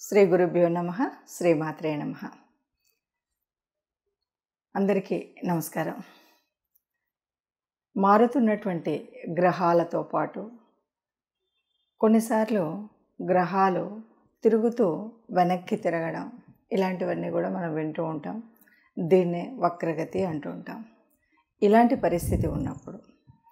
శ్రీ గురుభ్యో నమః. శ్రీమాత్రే నమః. అందరికీ నమస్కారం. మారుతున్నటువంటి గ్రహాలతో పాటు కొన్నిసార్లు గ్రహాలు తిరుగుతూ వెనక్కి తిరగడం ఇలాంటివన్నీ కూడా మనం వింటూ ఉంటాం. దీన్నే వక్రగతి అంటూ ఉంటాం. ఇలాంటి పరిస్థితి ఉన్నప్పుడు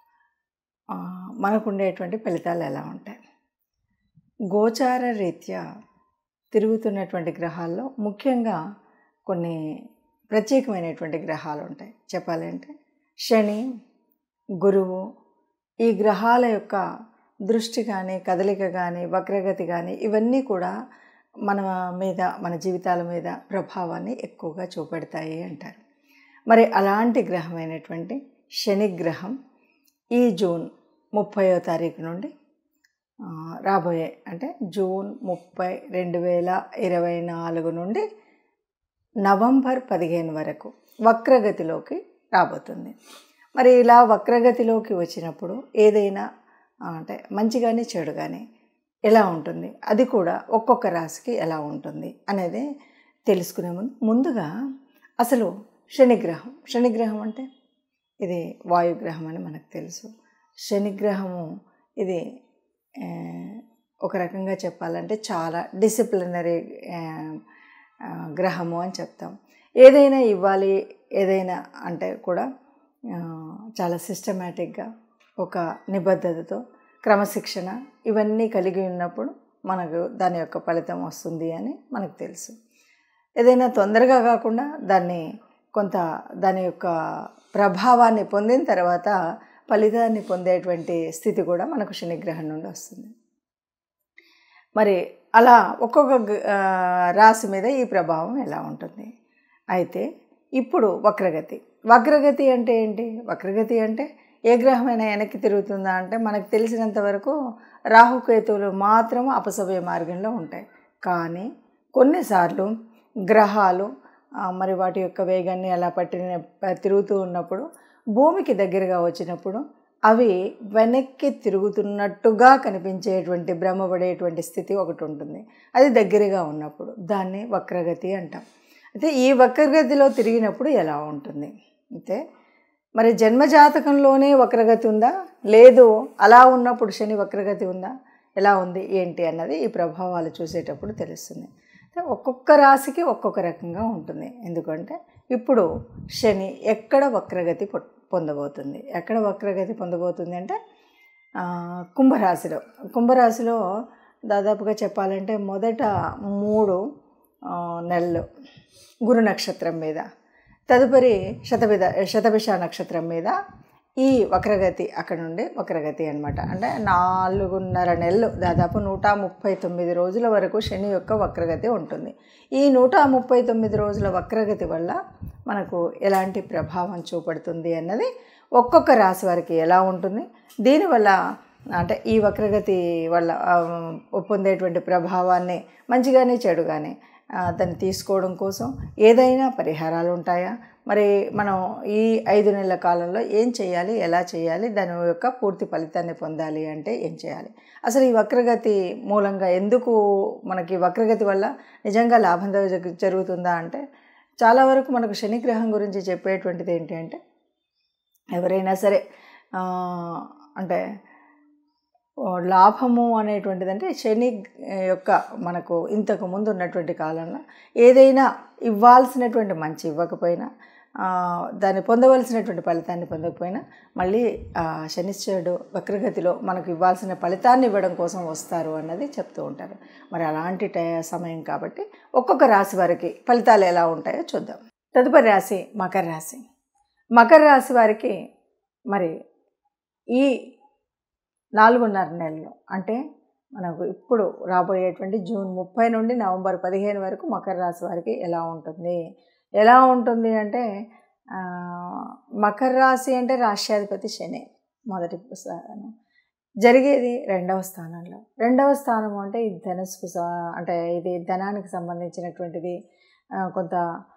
మనకు ఉండేటువంటి ఫలితాలు ఎలా ఉంటాయి? గోచార రీత్యా తిరుగుతున్నటువంటి గ్రహాల్లో ముఖ్యంగా కొన్ని ప్రత్యేకమైనటువంటి గ్రహాలు ఉంటాయి. చెప్పాలంటే శని, గురువు, ఈ గ్రహాల యొక్క దృష్టి కానీ, కదలిక కానీ, వక్రగతి కానీ ఇవన్నీ కూడా మన మీద, మన జీవితాల మీద ప్రభావాన్ని ఎక్కువగా చూపెడతాయి అంటారు. మరి అలాంటి గ్రహమైనటువంటి శని గ్రహం ఈ జూన్ 30వ తారీఖు నుండి రాబోయే అంటే జూన్ 30, 2024 నుండి నవంబర్ 15 వరకు వక్రగతిలోకి రాబోతుంది. మరి ఇలా వక్రగతిలోకి వచ్చినప్పుడు ఏదైనా అంటే మంచి కానీ చెడు కానీ ఎలా ఉంటుంది, అది కూడా ఒక్కొక్క రాశికి ఎలా ఉంటుంది అనేది తెలుసుకునే ముందుగా అసలు శనిగ్రహం అంటే ఇది వాయుగ్రహం అని మనకు తెలుసు. శనిగ్రహము ఇది ఒక రకంగా చెప్పాలంటే చాలా డిసిప్లినరీ గ్రహము అని చెప్తాం. ఏదైనా ఇవ్వాలి, ఏదైనా అంటే కూడా చాలా సిస్టమేటిక్గా ఒక నిబద్ధతతో క్రమశిక్షణ ఇవన్నీ కలిగి ఉన్నప్పుడు మనకు దాని యొక్క ఫలితం వస్తుంది అని మనకు తెలుసు. ఏదైనా తొందరగా కాకుండా దాని యొక్క ప్రభావాన్ని పొందిన తర్వాత ఫలితాన్ని పొందేటువంటి స్థితి కూడా మనకు శనిగ్రహం నుండి వస్తుంది. మరి అలా ఒక్కొక్క రాశి మీద ఈ ప్రభావం ఎలా ఉంటుంది? అయితే ఇప్పుడు వక్రగతి అంటే ఏంటి? వక్రగతి అంటే ఏ గ్రహమైనా వెనక్కి తిరుగుతుందా అంటే మనకు తెలిసినంత వరకు రాహుకేతువులు మాత్రం అపసవ్య మార్గంలో ఉంటాయి. కానీ కొన్నిసార్లు గ్రహాలు మరి వాటి యొక్క వేగాన్ని అలా తిరుగుతూ ఉన్నప్పుడు భూమికి దగ్గరగా వచ్చినప్పుడు అవి వెనక్కి తిరుగుతున్నట్టుగా కనిపించేటువంటి భ్రమపడేటువంటి స్థితి ఒకటి ఉంటుంది. అది దగ్గరగా ఉన్నప్పుడు దాన్ని వక్రగతి అంటాం. అయితే ఈ వక్రగతిలో తిరిగినప్పుడు ఎలా ఉంటుంది? అయితే మరి జన్మజాతకంలోనే వక్రగతి ఉందా, లేదు అలా ఉన్నప్పుడు శని వక్రగతి ఉందా, ఎలా ఉంది ఏంటి అన్నది ఈ ప్రభావాలు చూసేటప్పుడు తెలుస్తుంది. ఒక్కొక్క రాశికి ఒక్కొక్క రకంగా ఉంటుంది. ఎందుకంటే ఇప్పుడు శని ఎక్కడ వక్రగతి పొందబోతుంది అంటే కుంభరాశిలో దాదాపుగా చెప్పాలంటే మొదట 3 నెలలు గురు నక్షత్రం మీద, తదుపరి శతభిష నక్షత్రం మీద ఈ వక్రగతి అక్కడ నుండి వక్రగతి అనమాట. అంటే 4.5 నెలలు, దాదాపు 139 రోజుల వరకు శని యొక్క వక్రగతి ఉంటుంది. ఈ 139 రోజుల వక్రగతి వల్ల మనకు ఎలాంటి ప్రభావం చూపడుతుంది అన్నది ఒక్కొక్క రాశి వారికి ఎలా ఉంటుంది, దీనివల్ల అంటే ఈ వక్రగతి వల్ల పొందేటువంటి ప్రభావాన్ని మంచి కానీ చెడు కానీ దాన్ని తీసుకోవడం కోసం ఏదైనా పరిహారాలు ఉంటాయా? మరి మనం ఈ 5 నెలల కాలంలో ఏం చేయాలి, ఎలా చేయాలి, దాని యొక్క పూర్తి ఫలితాన్ని పొందాలి అంటే ఏం చేయాలి? అసలు ఈ వక్రగతి మూలంగా ఎందుకు మనకి వక్రగతి వల్ల నిజంగా లాభం జరుగుతుందా అంటే చాలా వరకు మనకు శనిగ్రహం గురించి చెప్పేటువంటిది ఏంటి అంటే ఎవరైనా సరే అంటే లాభము అనేటువంటిది అంటే శని యొక్క మనకు ఇంతకు ముందు ఉన్నటువంటి కాలంలో ఏదైనా ఇవ్వాల్సినటువంటి మంచి ఇవ్వకపోయినా, దాన్ని పొందవలసినటువంటి ఫలితాన్ని పొందకపోయినా మళ్ళీ శనిశ్చరుడు వక్రగతిలో మనకు ఇవ్వాల్సిన ఫలితాన్ని ఇవ్వడం కోసం వస్తారు అన్నది చెప్తూ ఉంటారు. మరి అలాంటి సమయం కాబట్టి ఒక్కొక్క రాశి వారికి ఫలితాలు ఎలా ఉంటాయో చూద్దాం. తదుపరి రాశి మకర రాశి వారికి మరి ఈ 4.5 నెలలు అంటే మనకు ఇప్పుడు రాబోయేటువంటి జూన్ 30 నుండి నవంబర్ 15 వరకు మకర రాశి వారికి ఎలా ఉంటుంది అంటే మకర రాశి అంటే రాష్ట్రాధిపతి శని మొదటి స్థానం, జరిగేది 2వ స్థానంలో. 2వ స్థానం అంటే ఇది ధనస్సుకు అంటే ఇది ధనానికి సంబంధించినటువంటిది, కొంత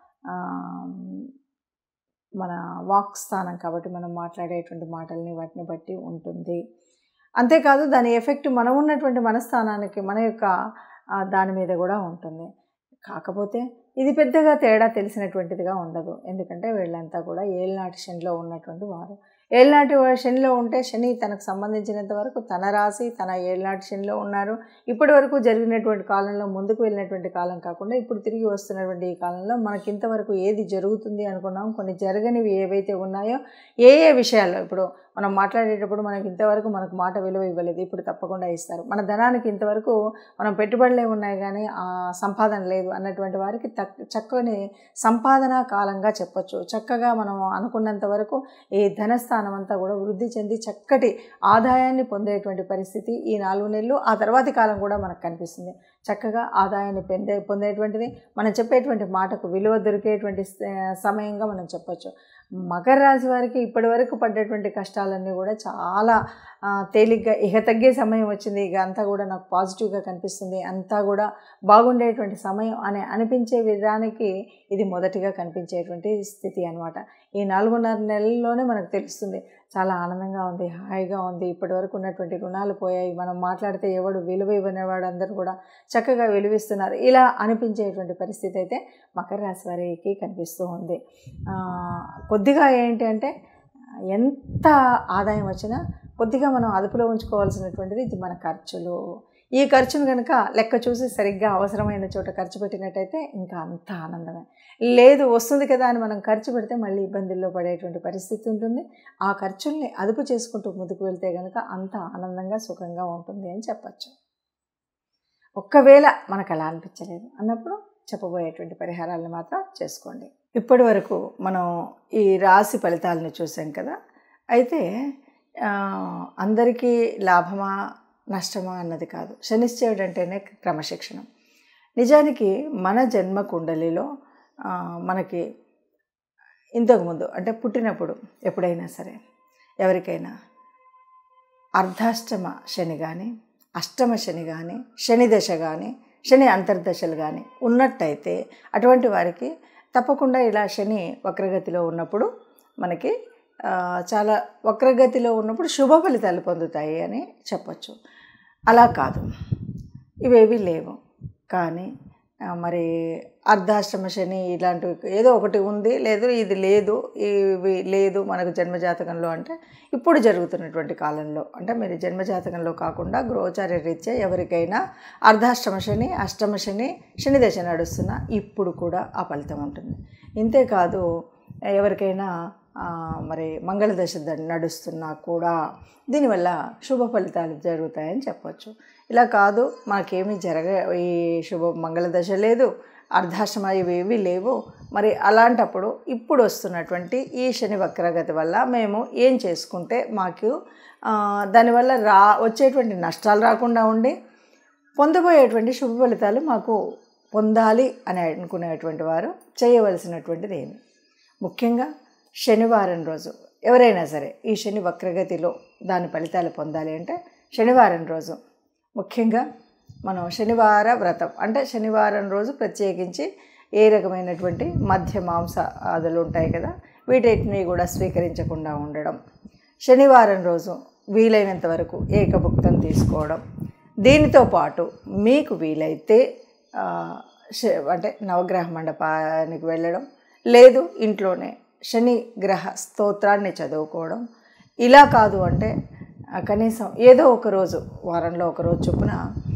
మన వాక్ స్థానం కాబట్టి మనం మాట్లాడేటువంటి మాటల్ని వాటిని బట్టి ఉంటుంది. అంతేకాదు దాని ఎఫెక్ట్ మనం ఉన్నటువంటి మనస్థానానికి, మన యొక్క దాని మీద కూడా ఉంటుంది. కాకపోతే ఇది పెద్దగా తేడా తెలిసినటువంటిదిగా ఉండదు. ఎందుకంటే వీళ్ళంతా కూడా ఏళ్ళనాటి శనిలో ఉన్నటువంటి వారు. ఏళ్ళనాటి శనిలో ఉంటే శని తనకు సంబంధించినంత వరకు తన రాశి తన ఏళ్ళనాటి శనిలో ఉన్నారు. ఇప్పటి వరకు జరిగినటువంటి కాలంలో ముందుకు వెళ్ళినటువంటి కాలం కాకుండా ఇప్పుడు తిరిగి వస్తున్నటువంటి ఈ కాలంలో మనకి ఇంతవరకు ఏది జరుగుతుంది అనుకున్నాం, కొన్ని జరగనివి ఏవైతే ఉన్నాయో ఏ విషయాల్లో ఇప్పుడు మనం మాట్లాడేటప్పుడు మనకి ఇంతవరకు మనకు మాట విలువ ఇవ్వలేదు, ఇప్పుడు తప్పకుండా ఇస్తారు. మన ధనానికి ఇంతవరకు మనం పెట్టుబడులే ఉన్నాయి కానీ సంపాదన లేదు అన్నటువంటి వారికి చక్కని సంపాదన కాలంగా చెప్పొచ్చు. చక్కగా మనం అనుకున్నంత వరకు ఈ ధనస్థానం అంతా కూడా వృద్ధి చెంది చక్కటి ఆదాయాన్ని పొందేటువంటి పరిస్థితి ఈ 4 నెలలు ఆ తర్వాతి కాలం కూడా మనకు కనిపిస్తుంది. చక్కగా ఆదాయాన్ని పొందేటువంటిది, మనం చెప్పేటువంటి మాటకు విలువ దొరికేటువంటి సమయంగా మనం చెప్పొచ్చు. మకర రాశి వారికి ఇప్పటి వరకు పడ్డటువంటి కష్టాలన్నీ కూడా చాలా తేలిగ్గా ఇక తగ్గే సమయం వచ్చింది, ఇక అంతా కూడా నాకు పాజిటివ్గా కనిపిస్తుంది, అంతా కూడా బాగుండేటువంటి సమయం అని అనిపించే విధానికి ఇది మొదటిగా కనిపించేటువంటి స్థితి అనమాట. ఈ 4.5 నెలల్లోనే మనకు తెలుస్తుంది చాలా ఆనందంగా ఉంది, హాయిగా ఉంది, ఇప్పటి వరకు ఉన్నటువంటి రుణాలు పోయాయి, మనం మాట్లాడితే ఎవడు విలువ ఇవ్వనేవాడు అందరూ కూడా చక్కగా విలువిస్తున్నారు, ఇలా అనిపించేటువంటి పరిస్థితి అయితే మకర రాశి వారికి కనిపిస్తూ ఉంది. కొద్దిగా ఏంటి అంటే ఎంత ఆదాయం వచ్చినా కొద్దిగా మనం అదుపులో ఉంచుకోవాల్సినటువంటిది ఇది మన ఖర్చులు. ఈ ఖర్చును కనుక లెక్క చూసి సరిగ్గా అవసరమైన చోట ఖర్చు పెట్టినట్టయితే ఇంకా అంత ఆనందమే. లేదు వస్తుంది కదా అని మనం ఖర్చు పెడితే మళ్ళీ ఇబ్బందుల్లో పడేటువంటి పరిస్థితి ఉంటుంది. ఆ ఖర్చుల్ని అదుపు చేసుకుంటూ ముందుకు వెళ్తే కనుక అంత ఆనందంగా సుఖంగా ఉంటుంది అని చెప్పచ్చు. ఒక్కవేళ మనకు అలా అనిపించలేదు అన్నప్పుడు చెప్పబోయేటువంటి పరిహారాలను మాత్రం చేసుకోండి. ఇప్పటి వరకు మనం ఈ రాశి ఫలితాలను చూసాం కదా. అయితే అందరికీ లాభమా నష్టమా అన్నది కాదు. శనిశ్చరుడు అంటేనే క్రమశిక్షణ. నిజానికి మన జన్మ కుండలిలో మనకి ఇంతకుముందు అంటే పుట్టినప్పుడు ఎప్పుడైనా సరే ఎవరికైనా అర్ధాష్టమ శని కానీ అష్టమ శని కానీ శని దశ కానీ శని అంతర్దశలు కానీ ఉన్నట్టయితే అటువంటి వారికి తప్పకుండా ఇలా శని వక్రగతిలో ఉన్నప్పుడు మనకి చాలా వక్రగతిలో ఉన్నప్పుడు శుభ ఫలితాలు పొందుతాయి అని చెప్పచ్చు. అలా కాదు, ఇవేవి లేవు కానీ మరి అర్ధాష్టమ శని ఇలాంటివి ఏదో ఒకటి ఉంది, లేదు ఇది లేదు, ఇవి లేదు మనకు జన్మజాతకంలో అంటే ఇప్పుడు జరుగుతున్నటువంటి కాలంలో అంటే మీరు జన్మజాతకంలో కాకుండా గోచార రీత్యా ఎవరికైనా అర్ధాష్టమ శని అష్టమ శని శని దశ నడుస్తున్నా ఇప్పుడు కూడా ఆ ఫలితం ఉంటుంది. ఇంతేకాదు ఎవరికైనా మరి మంగళ దశ నడుస్తున్నా కూడా దీనివల్ల శుభ ఫలితాలు జరుగుతాయని చెప్పచ్చు. ఇలా కాదు మాకేమీ ఈ మంగళ దశ లేదు, అర్ధాష్టమ ఇవేవి లేవు, మరి అలాంటప్పుడు ఇప్పుడు వస్తున్నటువంటి ఈ శని వక్రగతి వల్ల మేము ఏం చేసుకుంటే మాకు దానివల్ల వచ్చేటువంటి నష్టాలు రాకుండా ఉండి పొందబోయేటువంటి శుభ ఫలితాలు మాకు పొందాలి అని అనుకునేటువంటి వారు చేయవలసినటువంటిది ఏమి? ముఖ్యంగా శనివారం రోజు ఎవరైనా సరే ఈ శని వక్రగతిలో దాని ఫలితాలు పొందాలి అంటే శనివారం రోజు ముఖ్యంగా మనం శనివార వ్రతం అంటే శనివారం రోజు ప్రత్యేకించి ఏ రకమైనటువంటి మధ్య మాంస ఆదులు ఉంటాయి కదా వీటిని కూడా స్వీకరించకుండా ఉండడం, శనివారం రోజు వీలైనంత వరకు ఏకభుక్తం తీసుకోవడం, దీనితో పాటు మీకు వీలైతే అంటే నవగ్రహ మండపానికి వెళ్ళడం, లేదు ఇంట్లోనే శని గ్రహ స్తోత్రాన్ని చదువుకోవడం, ఇలా కాదు అంటే కనీసం ఏదో ఒక రోజు వారంలో ఒకరోజు చొప్పున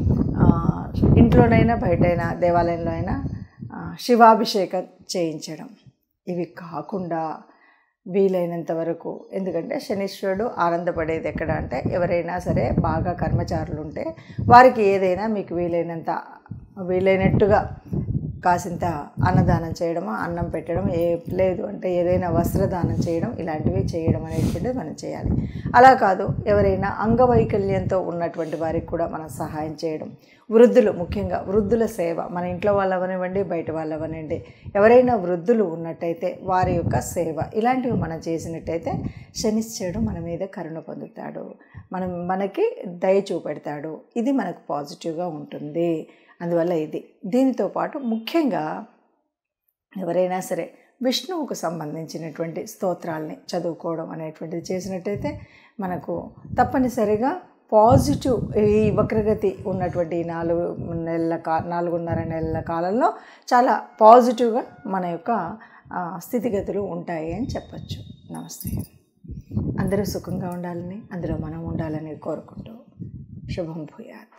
ఇంట్లోనైనా బయటైనా దేవాలయంలో అయినా శివాభిషేకం చేయించడం. ఇవి కాకుండా వీలైనంత వరకు, ఎందుకంటే శనీశ్వరుడు ఆనందపడేది ఎక్కడ అంటే ఎవరైనా సరే బాగా కర్మచారులు ఉంటే వారికి ఏదైనా మీకు వీలైనట్టుగా కాసింత అన్నదానం చేయడమో అన్నం పెట్టడం, లేదు అంటే ఏదైనా వస్త్రదానం చేయడం, ఇలాంటివి చేయడం అనేటువంటిది మనం చేయాలి. అలా కాదు ఎవరైనా అంగవైకల్యంతో ఉన్నటువంటి వారికి కూడా మనం సహాయం చేయడం, వృద్ధులు ముఖ్యంగా వృద్ధుల సేవ మన ఇంట్లో వాళ్ళు అవనివ్వండి బయట వాళ్ళు అవనివ్వండి ఎవరైనా వృద్ధులు ఉన్నట్టయితే వారి యొక్క సేవ ఇలాంటివి మనం చేసినట్టయితే శనిశ్చరుడు మన మీద కరుణ పొందుతాడు, మనకి దయ చూపెడతాడు, ఇది మనకు పాజిటివ్గా ఉంటుంది. అందువల్ల దీనితో పాటు ముఖ్యంగా ఎవరైనా సరే విష్ణువుకు సంబంధించినటువంటి స్తోత్రాలని చదువుకోవడం అనేటువంటిది చేసినట్టయితే మనకు తప్పనిసరిగా పాజిటివ్ ఈ వక్రగతి ఉన్నటువంటి 4.5 నెలల కాలంలో చాలా పాజిటివ్గా మన యొక్క స్థితిగతులు ఉంటాయి అని చెప్పచ్చు. నమస్తే. అందరూ సుఖంగా ఉండాలని, అందులో మనం ఉండాలని కోరుకుంటూ శుభం భూయాత్.